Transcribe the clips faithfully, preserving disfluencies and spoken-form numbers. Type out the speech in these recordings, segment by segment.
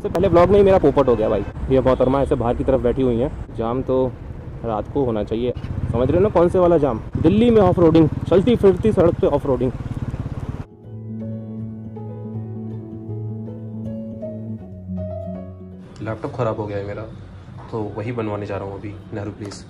सबसे पहले ब्लॉग में ही मेरा पोपट हो गया भाई। ये मोहतरमा ऐसे बाहर की तरफ बैठी हुई हैं। जाम तो रात को होना चाहिए, समझ रहे हो ना कौन से वाला जाम। दिल्ली में ऑफ रोडिंग, चलती फिरती सड़क पे ऑफ रोडिंग। लैपटॉप ख़राब हो गया है मेरा, तो वही बनवाने जा रहा हूँ अभी नेहरू प्लेस।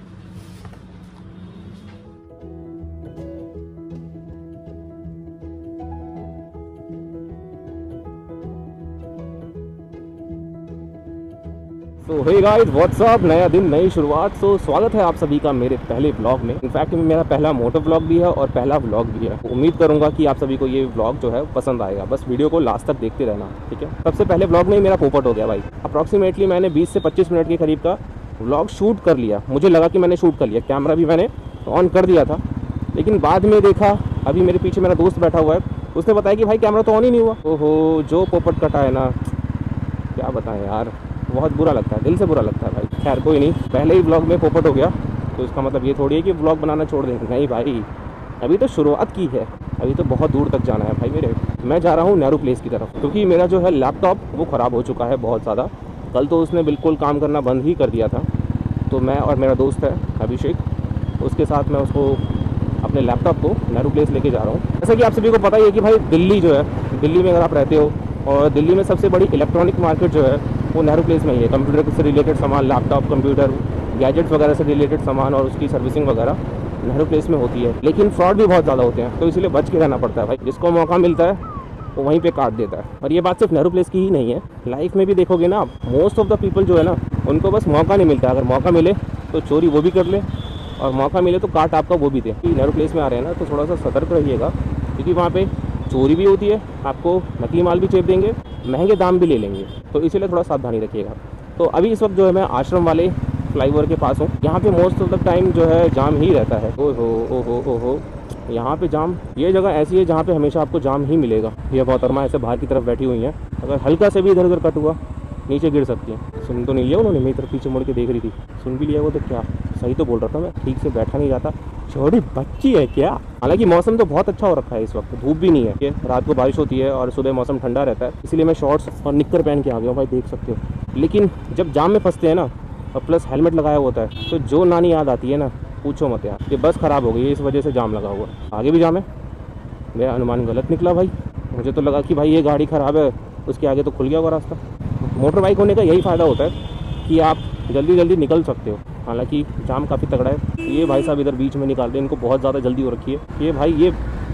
तो हे गाइस व्हाट्स अप, नया दिन नई शुरुआत। सो so, स्वागत है आप सभी का मेरे पहले ब्लॉग में। इनफैक्ट मेरा पहला मोटो ब्लॉग भी है और पहला व्लॉग भी है। उम्मीद करूंगा कि आप सभी को ये व्लॉग जो है पसंद आएगा। बस वीडियो को लास्ट तक देखते रहना, ठीक है। सबसे पहले ब्लॉग में ही मेरा पोपट हो गया भाई। अप्रॉक्सीमेटली मैंने बीस से पच्चीस मिनट के करीब का व्लॉग शूट कर लिया। मुझे लगा कि मैंने शूट कर लिया, कैमरा भी मैंने ऑन कर दिया था, लेकिन बाद में देखा, अभी मेरे पीछे मेरा दोस्त बैठा हुआ है, उसने बताया कि भाई कैमरा तो ऑन ही नहीं हुआ। ओहो, जो पोपट कटा है ना, क्या बताएं यार, बहुत बुरा लगता है, दिल से बुरा लगता है भाई। खैर कोई नहीं, पहले ही व्लॉग में पोपट हो गया तो इसका मतलब ये थोड़ी है कि व्लॉग बनाना छोड़ देंगे। नहीं भाई, अभी तो शुरुआत की है, अभी तो बहुत दूर तक जाना है भाई मेरे। मैं जा रहा हूँ नेहरू प्लेस की तरफ, क्योंकि मेरा जो है लैपटॉप वो ख़राब हो चुका है बहुत ज़्यादा। कल तो उसने बिल्कुल काम करना बंद ही कर दिया था। तो मैं और मेरा दोस्त है अभिषेक, उसके साथ मैं उसको अपने लैपटॉप को नेहरू प्लेस लेके जा रहा हूँ। जैसा कि आप सभी को पता ही है कि भाई दिल्ली जो है, दिल्ली में अगर आप रहते हो, और दिल्ली में सबसे बड़ी इलेक्ट्रॉनिक मार्केट जो है वो नेहरू प्लेस में ही है। कंप्यूटर से रिलेटेड सामान, लैपटॉप, कंप्यूटर, गैजेट्स वगैरह से रिलेटेड सामान और उसकी सर्विसिंग वगैरह नेहरू प्लेस में होती है। लेकिन फ्रॉड भी बहुत ज़्यादा होते हैं, तो इसीलिए बच के रहना पड़ता है भाई। जिसको मौका मिलता है वो वहीं पे काट देता है। और ये बात सिर्फ नेहरू प्लेस की ही नहीं है, लाइफ में भी देखोगे ना आप, मोस्ट ऑफ द पीपल जो है ना, उनको बस मौका नहीं मिलता। अगर मौका मिले तो चोरी वो भी कर ले, और मौका मिले तो काट आपका वो भी दे। नेहरू प्लेस में आ रहे हैं ना, तो थोड़ा सा सतर्क रहिएगा, क्योंकि वहाँ पे चोरी भी होती है, आपको नकली माल भी चेप देंगे, महंगे दाम भी ले लेंगे, तो इसीलिए थोड़ा सावधानी रखिएगा। तो अभी इस वक्त जो है मैं आश्रम वाले फ्लाईओवर के पास हूँ। यहाँ पे मोस्ट ऑफ द टाइम जो है जाम ही रहता है। ओहो ओहो ओहो, यहाँ पे जाम, ये जगह ऐसी है जहाँ पे हमेशा आपको जाम ही मिलेगा। ये मोहतरमा ऐसे बाहर की तरफ बैठी हुई हैं, अगर हल्का से भी इधर उधर कट हुआ नीचे गिर सकती हैं। सुन तो नहीं लिया उन्होंने, मेरी तरफ पीछे मुड़ के देख रही थी। सुन भी लिया वो तो क्या, सही तो बोल रहा था मैं, ठीक से बैठा नहीं जाता। छोटी बच्ची है क्या। हालांकि मौसम तो बहुत अच्छा हो रखा है इस वक्त, धूप भी नहीं है, ये रात को बारिश होती है और सुबह मौसम ठंडा रहता है, इसीलिए मैं शॉर्ट्स और निक्कर पहन के आ गया हूँ भाई, देख सकते हो। लेकिन जब जाम में फंसते हैं ना, और प्लस हेलमेट लगाया होता है, तो जो नानी याद आती है ना, पूछो मत यार। ये बस ख़राब हो गई है, इस वजह से जाम लगा हुआ। आगे भी जाम है, मेरा अनुमान गलत निकला भाई। मुझे तो लगा कि भाई ये गाड़ी ख़राब है, उसके आगे तो खुल गया होगा रास्ता। मोटर बाइक होने का यही फ़ायदा होता है कि आप जल्दी जल्दी निकल सकते हो। हालांकि जाम काफ़ी तगड़ा है। ये भाई साहब इधर बीच में निकाल रहे हैं, इनको बहुत ज़्यादा जल्दी हो रखी है। ये भाई ये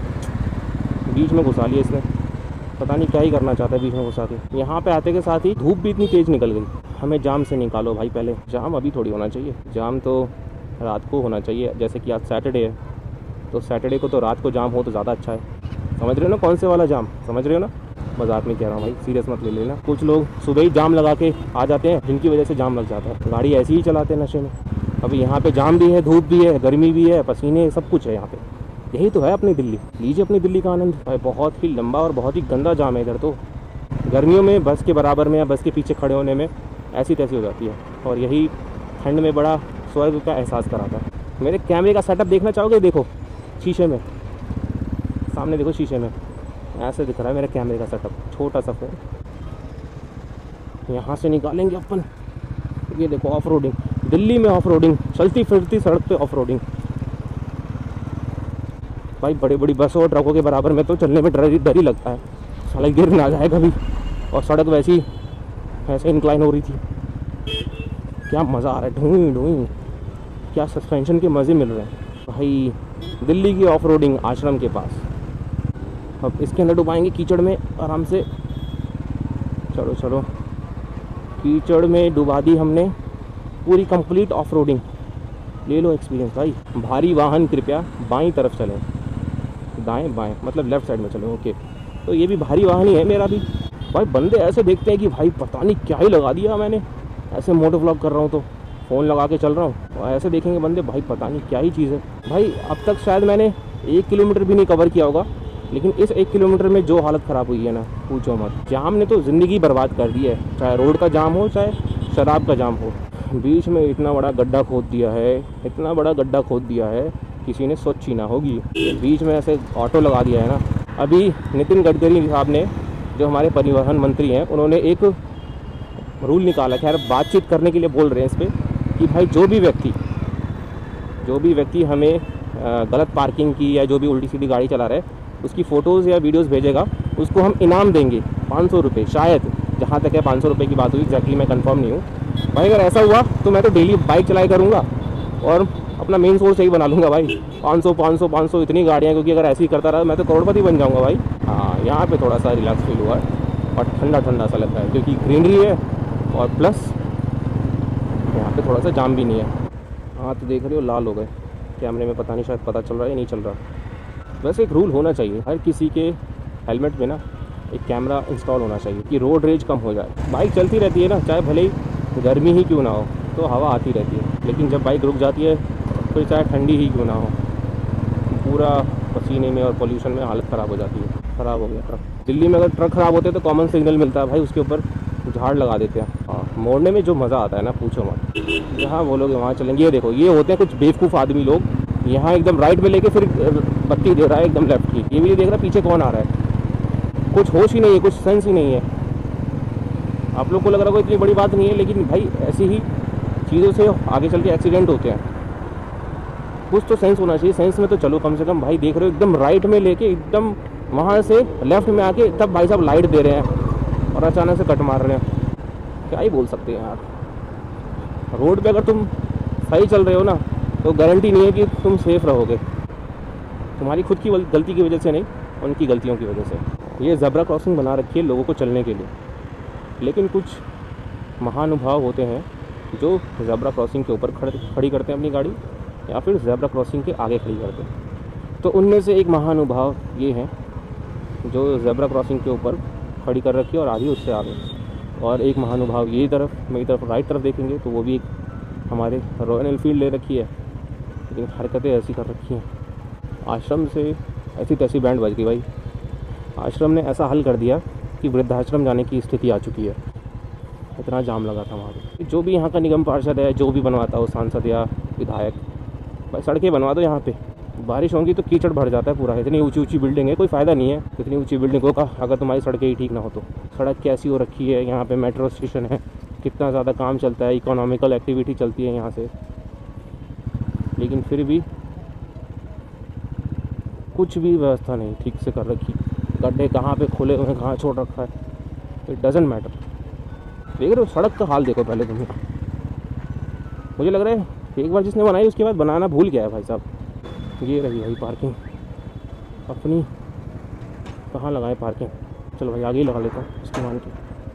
बीच में घुसा लिया इसने, पता नहीं क्या ही करना चाहता है बीच में घुसा के। यहाँ पे आते के साथ ही धूप भी इतनी तेज़ निकल गई। हमें जाम से निकालो भाई पहले, जाम अभी थोड़ी होना चाहिए। जाम तो रात को होना चाहिए, जैसे कि आज सैटरडे है, तो सैटरडे को तो रात को जाम हो तो ज़्यादा अच्छा है। समझ रहे हो ना कौन से वाला जाम, समझ रहे हो ना, मजाक में कह रहा हूँ भाई, सीरियस मत ले लेना। कुछ लोग सुबह ही जाम लगा के आ जाते हैं, जिनकी वजह से जाम लग जाता है। गाड़ी ऐसी ही चलाते हैं नशे में। अभी यहाँ पे जाम भी है, धूप भी है, गर्मी भी है, पसीने, सब कुछ है यहाँ पे। यही तो है अपनी दिल्ली, लीजिए अपनी दिल्ली का आनंद भाई। बहुत ही लंबा और बहुत ही गंदा जाम है इधर तो। गर्मियों में बस के बराबर में या बस के पीछे खड़े होने में ऐसी तैसी हो जाती है, और यही ठंड में बड़ा स्वर्ग का एहसास कराता है। मेरे कैमरे का सेटअप देखना चाहोगे? देखो शीशे में, सामने देखो शीशे में, ऐसे दिख रहा है मेरे कैमरे का सेटअप, छोटा सा फोन। यहाँ से निकालेंगे अपन, ये देखो ऑफ रोडिंग, दिल्ली में ऑफ रोडिंग, चलती फिरती सड़क पे ऑफ रोडिंग भाई। बड़ी बड़ी बसों और ट्रकों के बराबर में तो चलने में डर डर ही लगता है, साला गिर ना जाए कभी। और सड़क वैसी ऐसे इंक्लाइन हो रही थी, क्या मज़ा आ रहा है, ढूंढी ढूंढी, क्या सस्पेंशन के मज़े मिल रहे हैं भाई। दिल्ली की ऑफ रोडिंग आश्रम के पास। अब इसके अंदर डुबाएंगे कीचड़ में आराम से। चलो चलो, कीचड़ में डुबा दी हमने पूरी कंप्लीट ऑफ रोडिंग। ले लो एक्सपीरियंस भाई। भारी वाहन कृपया बाईं तरफ चलें, दाएं बाएं मतलब लेफ़्ट साइड में चलें। ओके, तो ये भी भारी वाहन ही है मेरा भी भाई। बंदे ऐसे देखते हैं कि भाई पता नहीं क्या ही लगा दिया मैंने, ऐसे मोटो व्लॉग कर रहा हूँ तो फ़ोन लगा के चल रहा हूँ, और ऐसे देखेंगे बंदे भाई पता नहीं क्या ही चीज़ है भाई। अब तक शायद मैंने एक किलोमीटर भी नहीं कवर किया होगा, लेकिन इस एक किलोमीटर में जो हालत ख़राब हुई है ना, पूछो मत। जाम ने तो ज़िंदगी बर्बाद कर दी है, चाहे रोड का जाम हो चाहे शराब का जाम हो। बीच में इतना बड़ा गड्ढा खोद दिया है, इतना बड़ा गड्ढा खोद दिया है, किसी ने सोची ना होगी। बीच में ऐसे ऑटो लगा दिया है ना। अभी नितिन गडकरी साहब ने, जो हमारे परिवहन मंत्री हैं, उन्होंने एक रूल निकाला, खैर बातचीत करने के लिए बोल रहे हैं इस पर कि भाई जो भी व्यक्ति जो भी व्यक्ति हमें गलत पार्किंग की या जो भी उल्टी सीधी गाड़ी चला रहा है उसकी फ़ोटोज़ या वीडियोज़ भेजेगा, उसको हम इनाम देंगे पाँच सौ रुपये, शायद जहाँ तक है पाँच सौ रुपये की बात हुई, एग्जैक्टली मैं कंफर्म नहीं हूँ भाई। अगर ऐसा हुआ तो मैं तो डेली बाइक चलाई करूँगा और अपना मेन सोर्स यही बना लूँगा भाई। पाँच सौ पाँच सौ पाँच सौ इतनी गाड़ियाँ, क्योंकि अगर ऐसे ही करता रहा मैं तो करोड़पति बन जाऊँगा भाई। हाँ, यहाँ पे थोड़ा सा रिलैक्स फील हुआ है और ठंडा ठंडा सा लगता है क्योंकि ग्रीनरी है और प्लस यहाँ पे थोड़ा सा जाम भी नहीं है। हाँ तो देख रहे हो लाल हो गए कैमरे में, पता नहीं शायद पता चल रहा है या नहीं चल रहा। वैसे एक रूल होना चाहिए, हर किसी के हेलमेट में ना एक कैमरा इंस्टॉल होना चाहिए कि रोड रेज कम हो जाए। बाइक चलती रहती है ना, चाहे भले ही गर्मी ही क्यों ना हो तो हवा आती रहती है, लेकिन जब बाइक रुक जाती है फिर चाहे ठंडी ही क्यों ना हो पूरा पसीने में और पोल्यूशन में हालत ख़राब हो जाती है। ख़राब हो गया ट्रक। दिल्ली में अगर ट्रक ख़राब होते तो कॉमन सिग्नल मिलता है भाई, उसके ऊपर झाड़ लगा देते हैं। हाँ, मोड़ने में जो मज़ा आता है ना पूछो मत, जहाँ बोलोगे वहाँ चलेंगे। ये देखो ये होते हैं कुछ बेवकूफ़ आदमी लोग, यहाँ एकदम राइट में लेके फिर बत्ती दे रहा है एकदम लेफ्ट की, ये भी नहीं देख रहा पीछे कौन आ रहा है। कुछ होश ही नहीं है, कुछ सेंस ही नहीं है। आप लोग को लग रहा होगा इतनी बड़ी बात नहीं है, लेकिन भाई ऐसी ही चीज़ों से आगे चल के एक्सीडेंट होते हैं। कुछ तो सेंस होना चाहिए, सेंस में तो चलो कम से कम भाई। देख रहे हो एकदम राइट में लेके एकदम वहाँ से लेफ्ट में आके तब भाई साहब लाइट दे रहे हैं और अचानक से कट मार रहे हैं। क्या ही बोल सकते हैं यार। रोड पे अगर तुम सही चल रहे हो ना तो गारंटी नहीं है कि तुम सेफ़ रहोगे, तुम्हारी खुद की गलती की वजह से नहीं, उनकी गलतियों की वजह से। ये ज़ेब्रा क्रॉसिंग बना रखी है लोगों को चलने के लिए, लेकिन कुछ महानुभाव होते हैं जो ज़ेब्रा क्रॉसिंग के ऊपर खड़ी करते हैं अपनी गाड़ी या फिर ज़ेब्रा क्रॉसिंग के आगे खड़ी करते हैं। तो उनमें से एक महानुभाव ये हैं जो ज़ेब्रा क्रॉसिंग के ऊपर खड़ी कर रखी है और आधी उससे आगे, और एक महानुभाव ये तरफ मेरी तरफ राइट तरफ देखेंगे तो वो भी एक हमारे रॉयल एनफील्ड ले रखी है, लेकिन हरकतें ऐसी कर रखी हैं। आश्रम से ऐसी तैसी बैंड बज गई भाई। आश्रम ने ऐसा हल कर दिया कि वृद्धाश्रम जाने की स्थिति आ चुकी है। इतना जाम लगा था वहाँ पे। जो भी यहाँ का निगम पार्षद है, जो भी बनवाता हो, सांसद या विधायक, भाई सड़कें बनवा दो यहाँ पे। बारिश होगी तो कीचड़ भर जाता है पूरा। इतनी ऊंची ऊंची बिल्डिंग है, कोई फ़ायदा नहीं है इतनी ऊंची बिल्डिंगों का अगर तुम्हारी सड़कें ही ठीक ना हो तो। सड़क कैसी हो रखी है, यहाँ पे मेट्रो स्टेशन है, कितना ज़्यादा काम चलता है, इकोनॉमिकल एक्टिविटी चलती है यहाँ से, लेकिन फिर भी कुछ भी व्यवस्था नहीं ठीक से कर रखी। गड्ढे कहाँ पे खुले हुए हैं, कहाँ छोड़ रखा है, इट डजेंट मैटर। देख रहे हो सड़क का हाल देखो पहले तुम्हें। मुझे लग रहा है एक बार जिसने बनाई उसके बाद बनाना भूल गया है भाई साहब। ये रही भाई पार्किंग अपनी, कहाँ लगाए पार्किंग। चलो भाई आगे ही लगा लेता हूँ इसको मान के।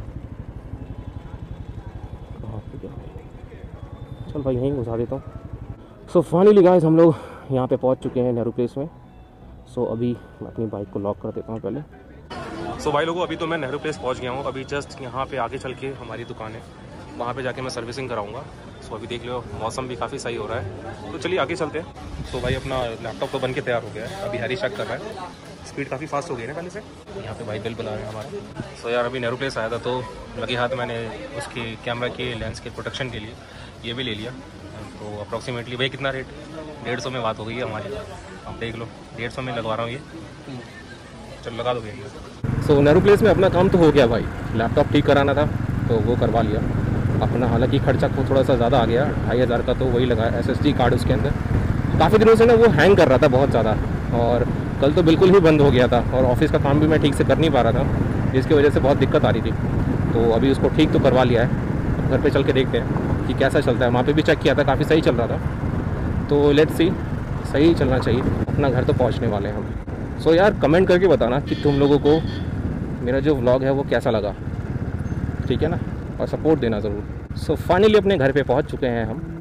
कहाँ पे क्या, चल भाई यहीं घुसा देता हूँ। सो फाइनली गाइस हम लोग यहाँ पे पहुँच चुके हैं नेहरू प्लेस में। सो so, अभी मैं अपनी बाइक को लॉक कर देता हूँ पहले। सो so, भाई लोगों अभी तो मैं नेहरू प्लेस पहुँच गया हूँ। अभी जस्ट यहाँ पे आगे चल के हमारी दुकान है, वहाँ पे जाके मैं सर्विसिंग कराऊंगा। सो so, अभी देख लो मौसम भी काफ़ी सही हो रहा है, तो चलिए आगे चलते हैं। तो so, भाई अपना लैपटॉप तो बन के तैयार हो गया है, अभी हैरी चेक कर रहा है। स्पीड काफ़ी फास्ट हो गई है पहले से। यहाँ पे भाई बिल बना रहे हैं हमारे। सो so, यार अभी नेहरू प्लेस आया था तो लगे हाथ मैंने उसके कैमरा के लेंस के प्रोटेक्शन के लिए ये भी ले लिया। तो अप्रॉक्सीमेटली भाई कितना रेट, डेढ़ सौ में बात हो गई है हमारी। आप देख लो डेढ़ सौ में लगवा रहा हूँ ये, चल लगा दोगे। सो नेहरू प्लेस में अपना काम तो हो गया भाई। लैपटॉप ठीक कराना था तो वो करवा लिया अपना। हालांकि खर्चा को थोड़ा सा ज़्यादा आ गया, ढाई हज़ार का तो वही लगा। एस एस डी कार्ड उसके अंदर काफ़ी दिनों से ना वो हैंग कर रहा था बहुत ज़्यादा, और कल तो बिल्कुल ही बंद हो गया था, और ऑफिस का काम भी मैं ठीक से कर नहीं पा रहा था, जिसकी वजह से बहुत दिक्कत आ रही थी। तो अभी उसको ठीक तो करवा लिया है। घर पे चल के देखते हैं कि कैसा चलता है। वहाँ पे भी चेक किया था, काफ़ी सही चल रहा था। तो लेट्स सी, सही चलना चाहिए। अपना घर तो पहुँचने वाले हैं हम। सो यार कमेंट करके बताना कि तुम लोगों को मेरा जो व्लॉग है वो कैसा लगा, ठीक है ना, और सपोर्ट देना ज़रूर। सो फाइनली अपने घर पे पहुंच चुके हैं हम।